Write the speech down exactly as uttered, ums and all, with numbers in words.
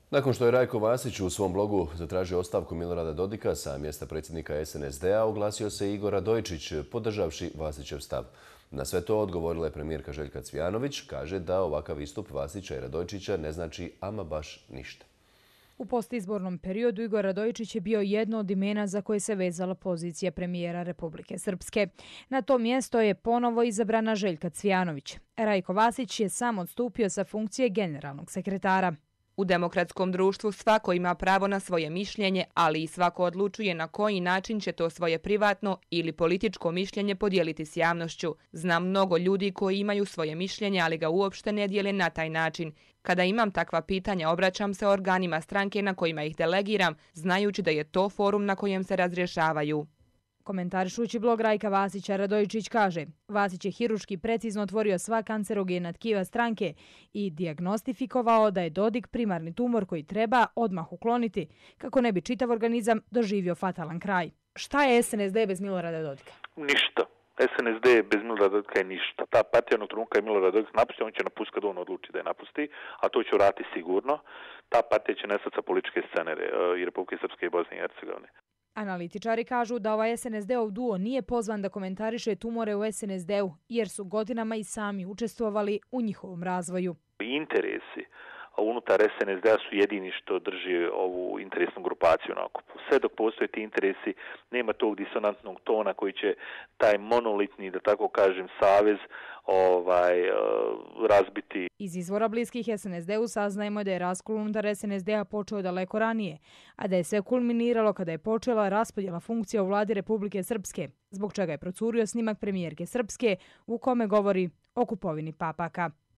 Nakon što je Rajko Vasić u svom blogu zatražio ostavku Milorada Dodika sa mjesta predsjednika S N S D-a, oglasio se Igor Radojčić, podržavši Vasićev stav. Na sve to odgovorila je premijerka Željka Cvijanović, kaže da ovakav istup Vasića i Radojčića ne znači ama baš ništa. U postizbornom periodu Igor Radojčić je bio jedno od imena za koje se vezala pozicija premijera Republike Srpske. Na to mjesto je ponovo izabrana Željka Cvijanović. Rajko Vasić je sam odstupio sa funkcije generalnog sekretara. U demokratskom društvu svako ima pravo na svoje mišljenje, ali i svako odlučuje na koji način će to svoje privatno ili političko mišljenje podijeliti s javnošću. Znam mnogo ljudi koji imaju svoje mišljenje, ali ga uopšte ne dijele na taj način. Kada imam takva pitanja, obraćam se organima stranke na kojima ih delegiram, znajući da je to forum na kojem se razrješavaju. Komentarišući blog Rajka Vasića, Radojčić kaže: Vasić je hiruški precizno otvorio sva kancerogena tkiva stranke i dijagnostifikovao da je Dodik primarni tumor koji treba odmah ukloniti, kako ne bi čitav organizam doživio fatalan kraj. Šta je S N S D bez Milorada Dodika? Ništa. S N S D bez Milorada Dodika je ništa. Ta partija onog trenutka je Milorad Dodik napusti, on će napustiti kad on odluči da je napusti, a to će uraditi sigurno. Ta partija će nestati sa političke scene i Republike Srpske i Bosne i Hercegovine. Analitičari kažu da ovaj S N S D-ov duo nije pozvan da komentariše tumore u S N S D-u, jer su godinama i sami učestvovali u njihovom razvoju. Interesi unutar S N S D-a su jedini što drži ovu interesnu grupaciju na okupu. Sve dok postoje ti interesi, nema tog disonantnog tona koji će taj monolitni, da tako kažem, savez ovaj, razbiti. Iz izvora bliskih S N S D-u saznajemo da je raskol unutar S N S D-a počeo daleko ranije, a da je sve kulminiralo kada je počela raspodjela funkcija u vladi Republike Srpske, zbog čega je procurio snimak premijerke Srpske u kome govori o kupovini papaka.